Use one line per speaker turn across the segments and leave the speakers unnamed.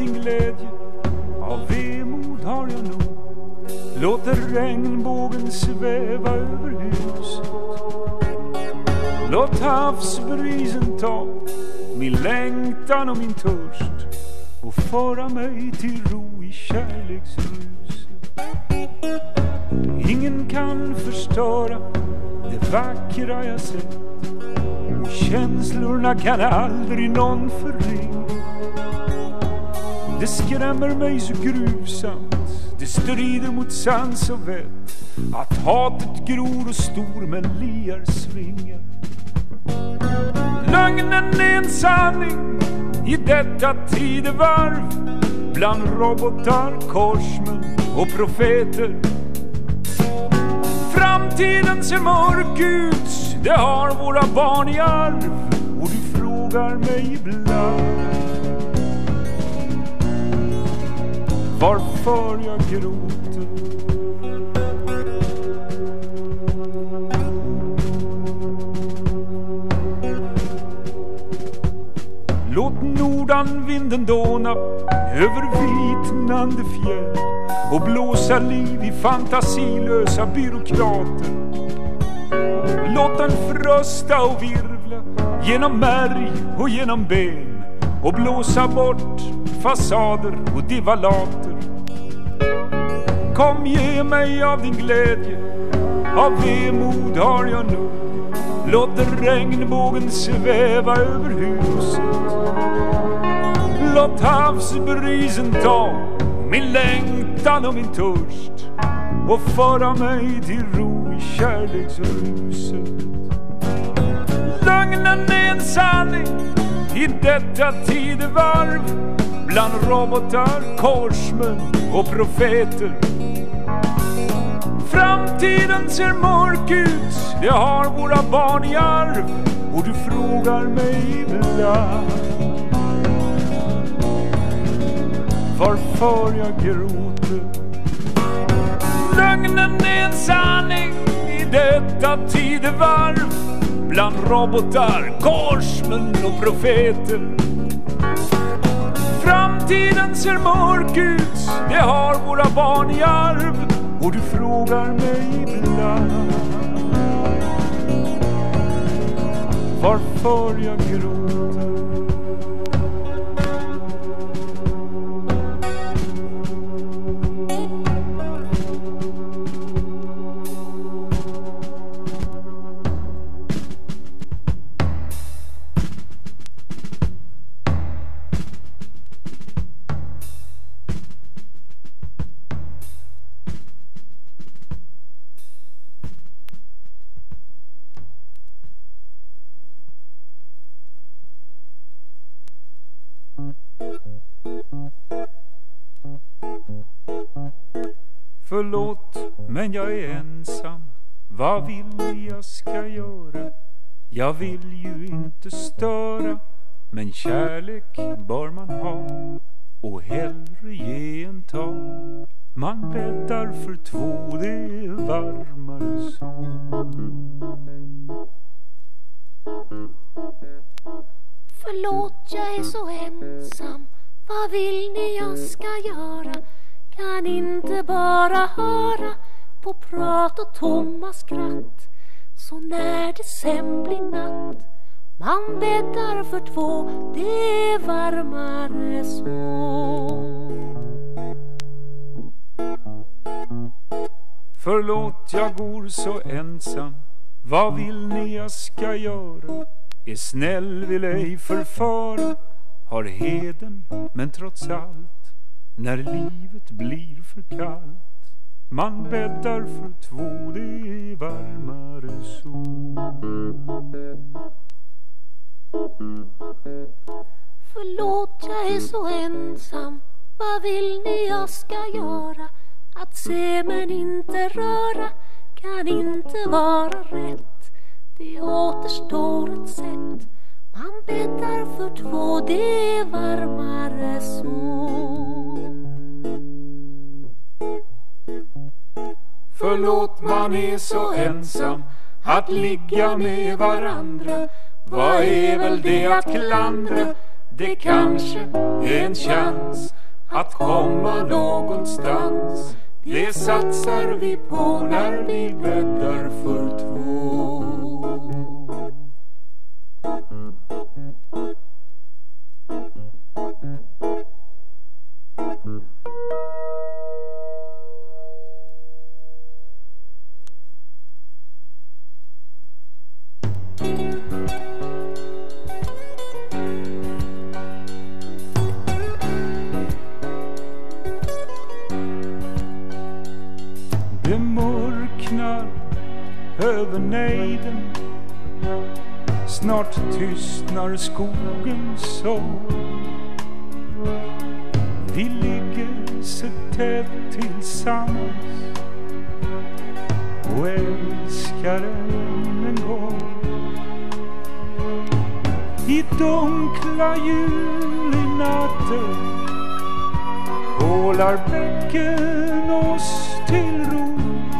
din glädje, av vemod har jag nog. Låter regnbågen sväva över huset. Låt havsbrisen ta min längtan och min törst och föra mig till ro i kärleksruset. Ingen kan förstöra det vackra jag sett, och känslorna kan aldrig någon förringa. Det skrämmer mig så gruvsamt, det strider mot sans och vett, att hatet gror och stormen liar svingar. Lögnen är en sanning i detta tidevarv, bland robotar, korsmän och profeter. Framtiden ser mörk ut, det har våra barn i arv, och du frågar mig ibland varför jag gråter. Låt nordanvinden dåna över vitnande fjäll och blåsa liv i fantasilösa byråkrater. Låt den frösta och virvla genom märg och genom ben och blåsa bort fasader och divalater. Kom, ge mig av din glädje, av vemod har jag nog. Låt regnbågen sväva över huset. Låt havsbrisen ta min längtan och min törst och föra mig till ro i kärleksruset. Lögnen är en sanning i detta tidevarv, bland robotar, korsmän och profeter. Framtiden ser mörk ut, det har våra barn i arv, och du frågar mig ibland varför jag gråter. Lögnen är en sanning i detta tidevarv, bland robotar, korsmän och profeter. Framtiden ser mörk ut, det har våra barn i arv, och du frågar mig ibland varför jag gråter. Förlåt, men jag är ensam. Vad vill ni jag ska göra? Jag vill ju inte störa, men kärlek bör man ha och hellre ge en ta. Man bäddar för två, det är varmare så.
Förlåt, jag är så ensam. Vad vill ni jag ska göra? Kan inte bara höra på prat och tomma skratt. Så när det sen blir natt, man bäddar för två, det är varmare så.
Förlåt, jag går så ensam. Vad vill ni jag ska göra? Är snäll, vill ej förfara. Har heden, men trots allt, när livet blir för kallt, man bäddar för två, det är varmare så.
Förlåt, jag är så ensam. Vad vill ni jag ska göra? Att se men inte röra kan inte vara rätt. Det återstår ett sätt. Man bäddar för två, det är varmare så.
Förlåt, man är så ensam att ligga med varandra. Vad är väl det att klandra? Det kanske är en chans att komma någonstans. Det satsar vi på när vi bäddar för två. Det mörknar över nejden. Snart tystnar skogens sång. Vi ligger så tätt tillsammans och älskar än en gång. I dunkla julinatter hålar bäcken oss till ro.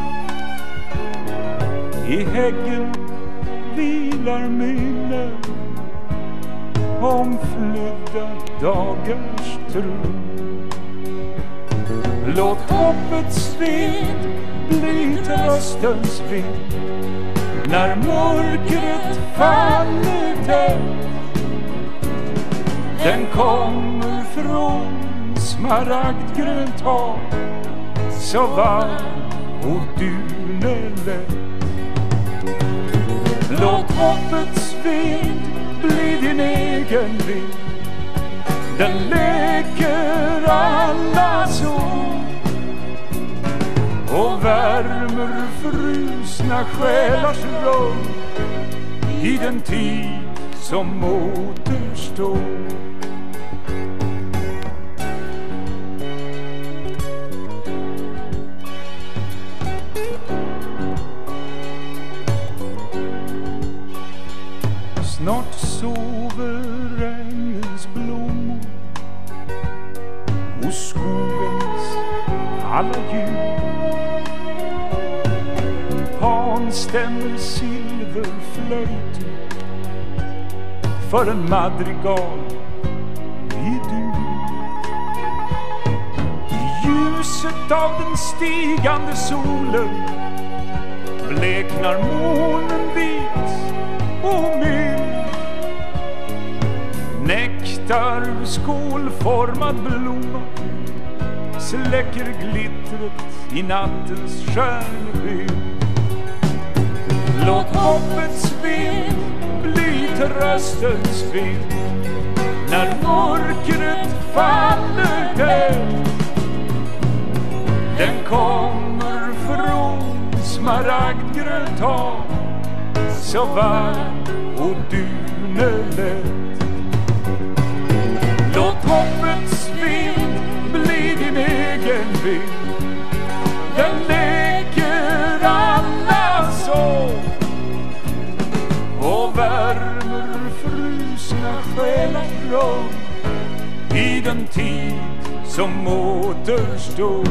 I häggen vilar minnen om flydda dagars tro. Låt hoppets vind bli tröstens vind när mörkret faller tätt. Den kommer från smaragdgrönt hav, så varm och dunelätt. Låt hoppets vind bli din egen vind. Den leker alla så och värmer frusna själars rum i den tid som återstår. Snart sover ängens blommor och skogens alla djur. Pan stämmer silverflöjt för en madrigal i dur. I ljuset av den stigande solen bleknar månen vit och mild. Nektar skålformad blomma släcker glittret i nattens stjärnbild. Låt hoppets vind bli tröstens vind när mörkret faller tätt. Den kommer från smaragdgrönt hav, så varm och dunelätt. Låt hoppets vind bli din egen vind. Den leker alla så och värmer frusna själars rum i den tid som återstår.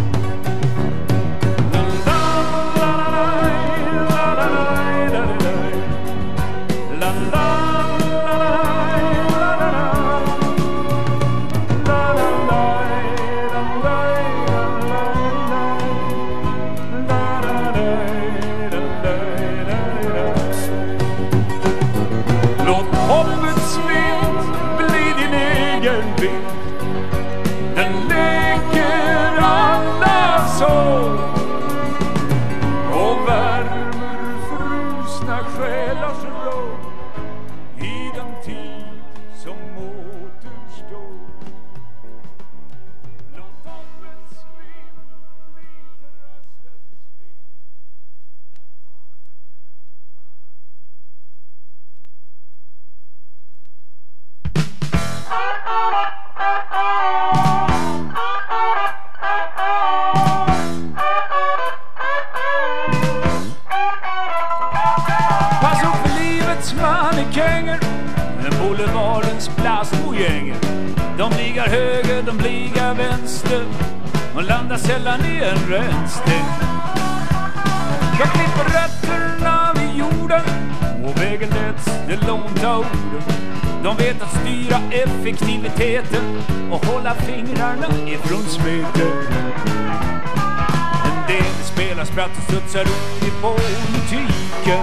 Den leker alla så och värmer frusna själars rum i den tid som återstår. Låt hoppets vind bli tröstens vind. Pass upp för livets mannekänger, boulevardens plastmojänger. De bligar höger, de bligar vänster och landar sällan i en rännsten. De klipper rötterna vid jorden och vägen leds det lånta orden. De vet att styra effektiviteten och hålla fingrarna ifrån smeten. En del spelar spratt och studsar upp i politiken.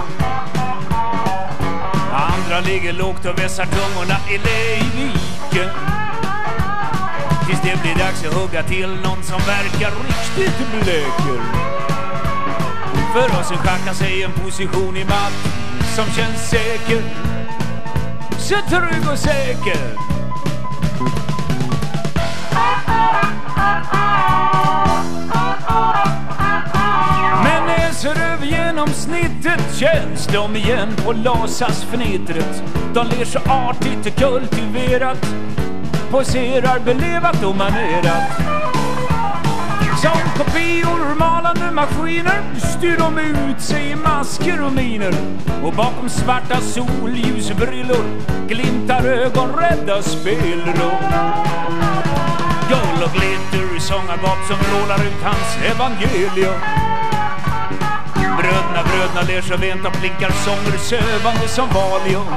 Andra ligger lågt och vässar tungorna i lejviken. Tills det blir dags att hugga till någon som verkar riktigt blöker. För oss som schackar sig en position i matt som känns säker. Så trygg och säker. Men läser över genomsnittet känns de igen på lasasfnittret. De ler så artigt och kultiverat, poserar belevat och manerat. Som kopior malande maskiner styr de ut sig i masker och miner. Och bakom svarta solljusbrillor glimtar ögonrädda spelror. Guld och glitter, sångargap som rålar ut hans evangelium. Bröderna ler så vänt och blinkar sånger sövande som valium.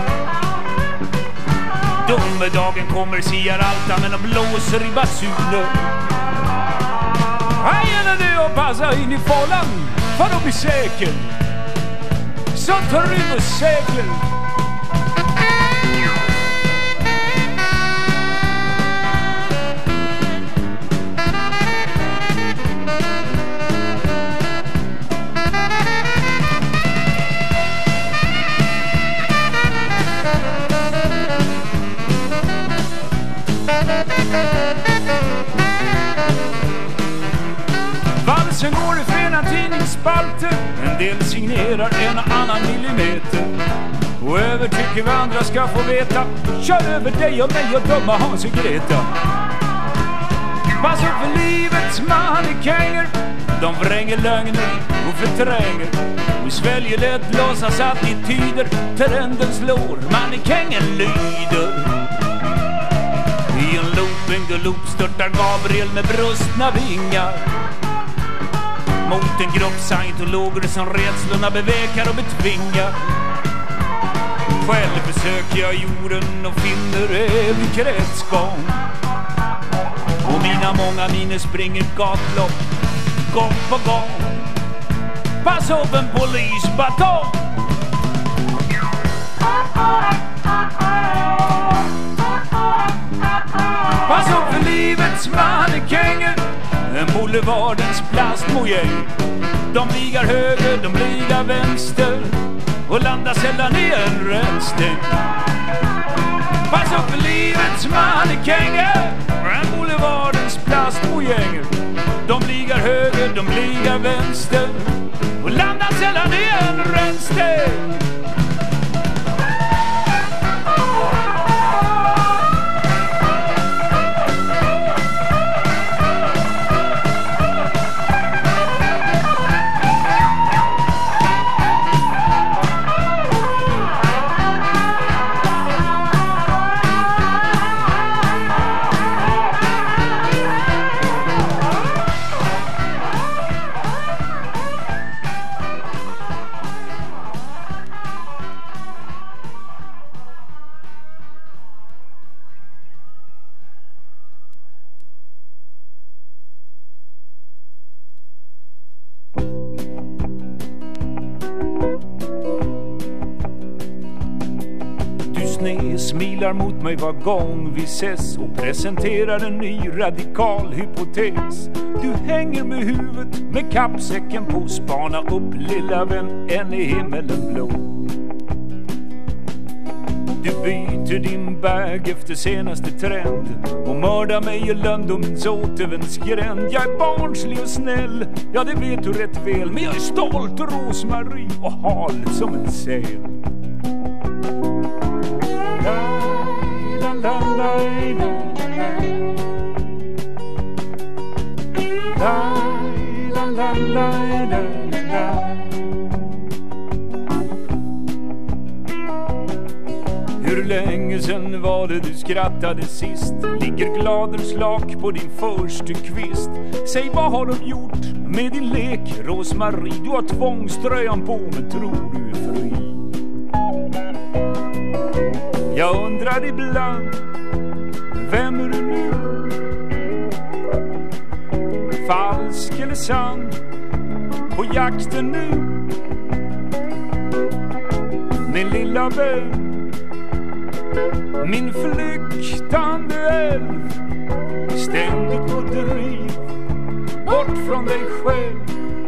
Domedagen kommer, siar allt, men de blåser i basuner. Här gäller det att passa in i follan för att bli säker. Så trygg och säker. Valsen går i flera tidningsspalter. En del signerar en och annan millimeter. Och övertycker vi andra ska få veta. Kör över dig och mig och döma Hans och Greta. Pass upp för livets mannekänger. De vränger lögner och förtränger. Och sväljer lätt låtsas attityder. Trenden slår, mannekängen lyder. I en loop störtar Gabriel med brustna vingar. Mot en grupp scientologer som rädslorna bevekar och betvingar. Själv besöker jag jorden och finner evig kretsgång. Och mina många miner springer gatlopp gång på gång. Pass upp en polisbatong. Pass upp för livets mannekänger. En boulevardens plastmojäng. De ligar höger, de ligar vänster och landar sällan i en rännstäng. Pass upp för livets mannekänger. En boulevardens plastmojäng. De ligar höger, de ligar vänster och landar sällan i en rännstäng. Smilar mot mig var gång vi ses och presenterar en ny radikal hypotes. Du hänger med huvudet med kappsäcken på, spana upp lilla vän, än i himmelen blå. Du byter din bag efter senaste trend och mördar mig i Löndomens återvändsgränd. Jag är barnslig och snäll, ja det vet du rätt väl, men jag är stolt och rosmarie och hal som en säl. Hur länge sen var det du skrattade sist? Ligger gladerslak på din första kvist. Säg, vad har de gjort med din lek, Rosmarie? Du har tvångströjan på, men tror du är fri? Jag undrar ibland, vem är du nu? Falsk eller sann, på jakten nu? Min lilla vän, min flyktande älv, ständigt på driv bort från dig själv.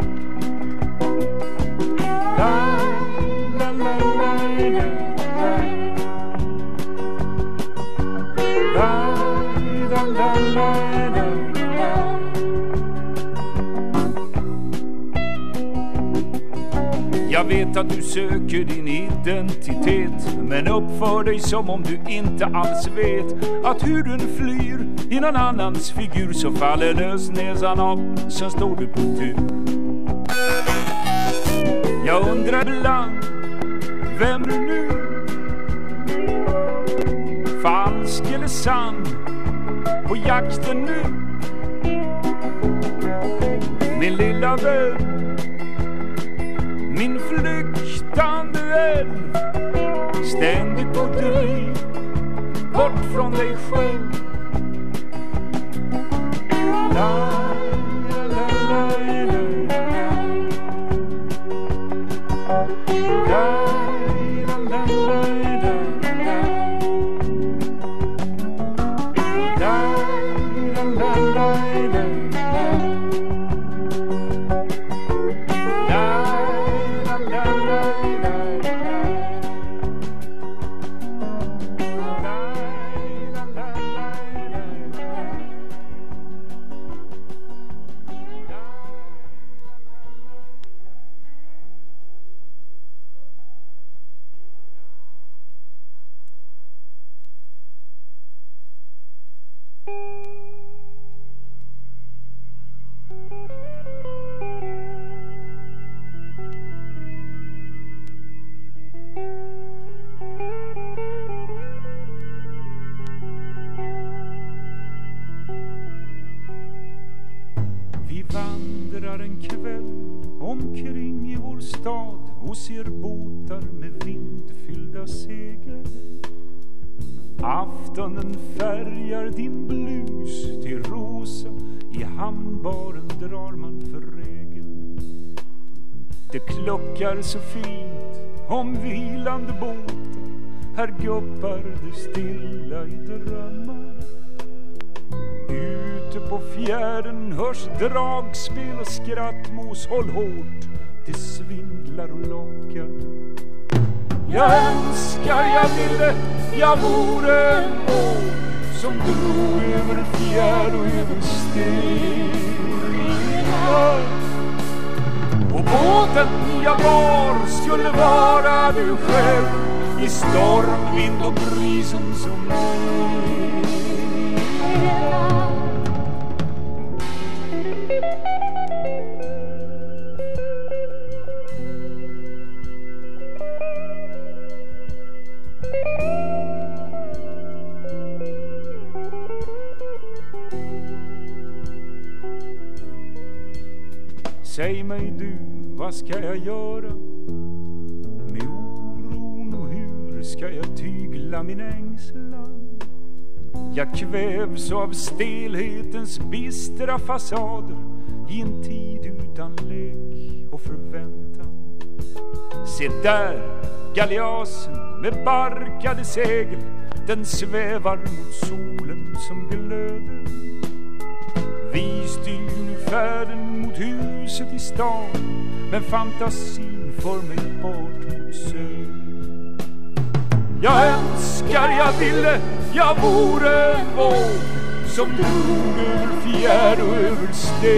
La, la, la, la, la, la, la, la, la, la. Jag vet att du söker din identitet, men uppför dig som om du inte alls vet att hur du flyr i någon annans figur, så faller lösnäsan av, så står du på tur. Jag undrar ibland, vem du nu? Falsk eller sann, på jakten nu? Min lilla vän, min flyktande älv, ständigt på driv bort från dig själv. La, la, la, la, la. La, la, la, la, la. La, la, la, la, la. Vi vandrar en kväll omkring i vår stad och ser båtar med vindfyllda segel. Aftonen färgar din blus till rosa, i hamnbaren drar man för regel. Det kluckar så fint om vilande båtar, här guppar det stilla i drömmar. Ute på fjärden hörs dragspel och skrattmås, håll hårt, det svindlar och lockar. Jag önskar jag ville, jag vore en båt som drog över fjärd och över stenar. Och båten jag var skulle vara du själv, i storm, vind och brisen som lever. Säg mig du, vad ska jag göra med oron, och hur ska jag tygla min ängslan? Jag kvävs av stelhetens bistra fasader i en tid utan lek och förväntan. Se där, galeasen med barkade segel, den svävar mot solen som glöder. Vi styr nu färden mot huset i stan, men fantasin för mig bort mot söder. Jag önskar jag ville, jag vore en våg som drog över fjärd och över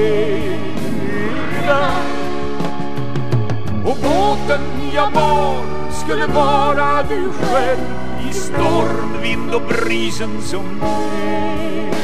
stenar. Och båten jag var skulle vara du själv, i storm, vind och brisen som lever.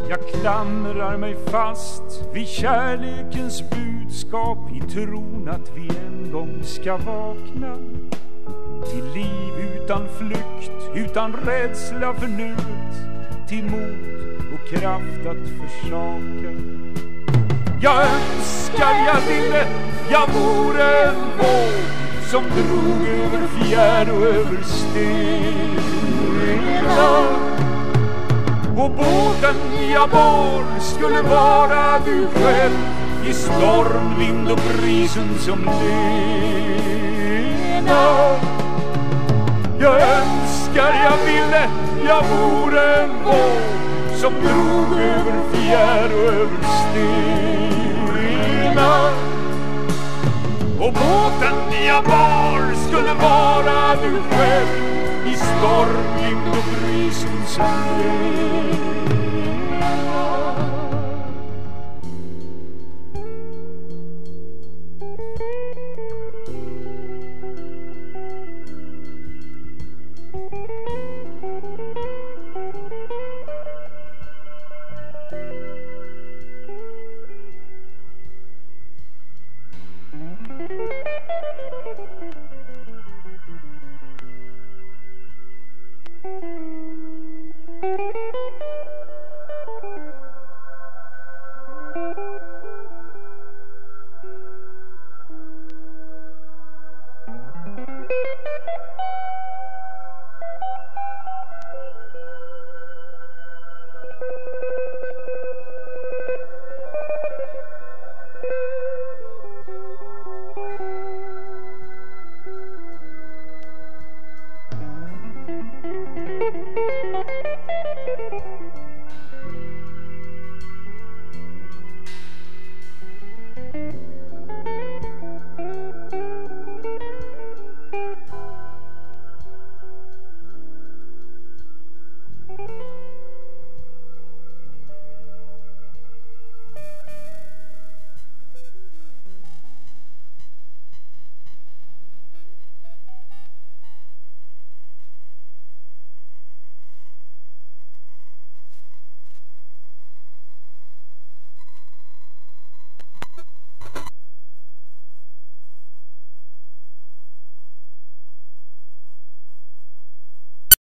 Jag klamrar mig fast vid kärlekens budskap i tron att vi en gång ska vakna till liv utan flykt, utan rädsla för nuet, till mod och kraft att försaka. Jag önskar jag ville, jag vore en våg som drog över fjärd och över stenar. Och båten jag bar skulle vara du själv i storm, vind och brisen som lena. Jag önskar jag ville, jag vore en våg som drog över fjärd och över stenar. Och båten jag bar skulle vara du själv i storm, vind och brisen som lena.